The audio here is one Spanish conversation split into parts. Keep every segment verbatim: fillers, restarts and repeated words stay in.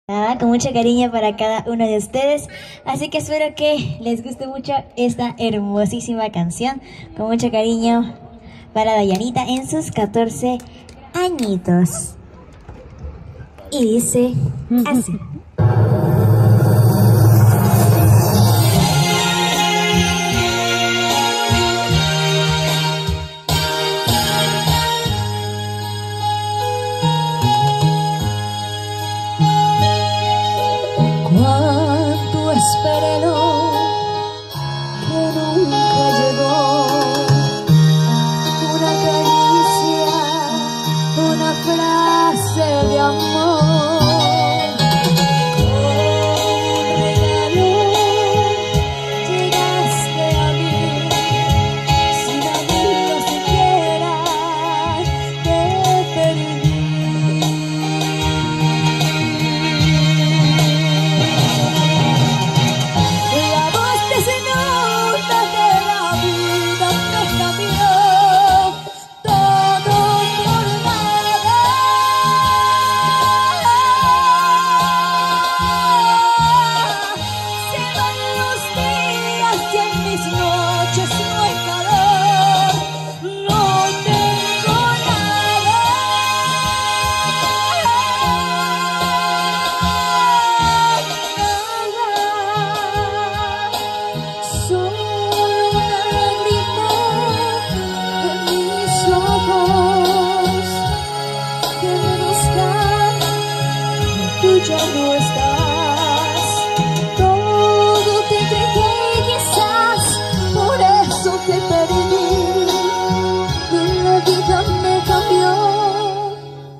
Ah, con mucho cariño para cada uno de ustedes, así que espero que les guste mucho esta hermosísima canción, con mucho cariño para Dayanita en sus catorce añitos. Y dice así. Cuánto esperé lo que nunca llegó, una caricia, una frase de amor, como un regalo llegaste a mí, sin abrirlo siquiera te perdí. Tú ya no estás, todo te entregué quizás, por eso te perdí, y la vida me cambió,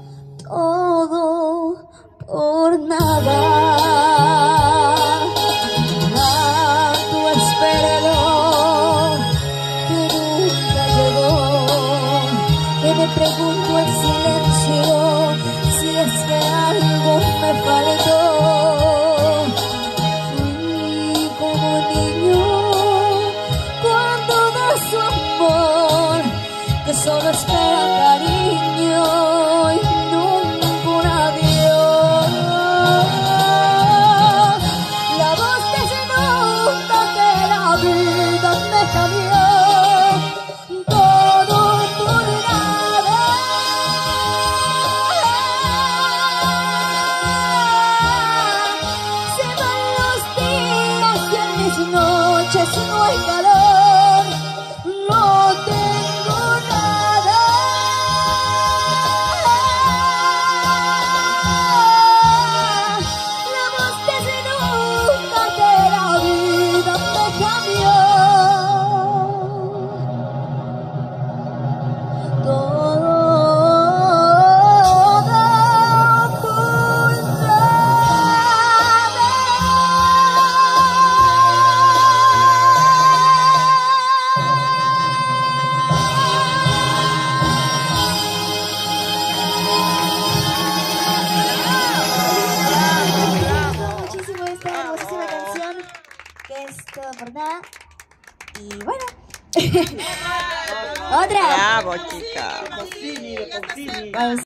todo por nada. Tanto esperé lo que nunca llegó, que me pregunto en silencio si es que algo me faltó. Fui como niño cuando da su amor, que solo espera cariño y nunca un adiós. La voz que se inunda de la vida me cambió. Noches no hay calor, no tengo nada. La voz que se inunda de la vida me cambió. Todo que es todo por nada. Y bueno. Otra. Bravo, chica. Vamos.